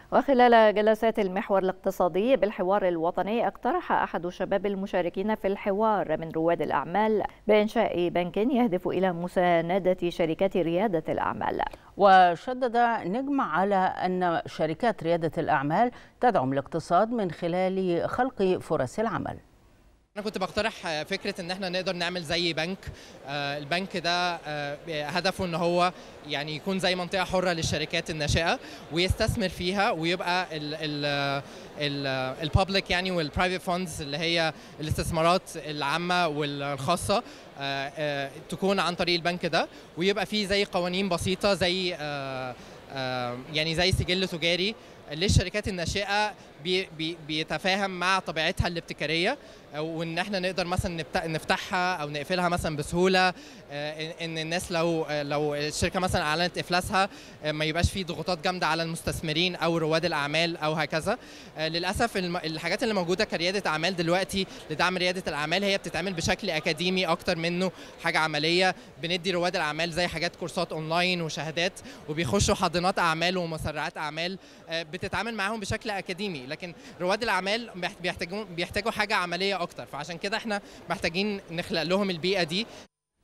وخلال جلسات المحور الاقتصادي بالحوار الوطني، اقترح أحد شباب المشاركين في الحوار من رواد الأعمال بإنشاء بنك يهدف إلى مساندة شركات ريادة الأعمال. وشدد نجم على أن شركات ريادة الأعمال تدعم الاقتصاد من خلال خلق فرص العمل. أنا كنت بقترح فكرة إن احنا نقدر نعمل زي بنك. البنك ده هدفه إن هو يعني يكون زي منطقة حرة للشركات الناشئة ويستثمر فيها، ويبقى البابليك يعني والبرايفت فاندز اللي هي الاستثمارات العامة والخاصة تكون عن طريق البنك ده، ويبقى فيه زي قوانين بسيطة زي يعني زي سجل تجاري للشركات الناشئة بيتفاهم مع طبيعتها الابتكارية، وان احنا نقدر مثلا نفتحها او نقفلها مثلا بسهوله. ان الناس لو الشركه مثلا اعلنت افلاسها ما يبقاش في ضغوطات جامده على المستثمرين او رواد الاعمال او هكذا. للاسف الحاجات اللي موجوده كرياده اعمال دلوقتي لدعم رياده الاعمال هي بتتعمل بشكل اكاديمي اكتر منه حاجه عمليه. بندي رواد الاعمال زي حاجات كورسات اونلاين وشهادات، وبيخشوا حاضنات اعمال ومسرعات اعمال بتتعامل معاهم بشكل اكاديمي، لكن رواد الاعمال بيحتاجوا حاجه عمليه اكتر. فعشان كده احنا محتاجين نخلق لهم البيئه دي.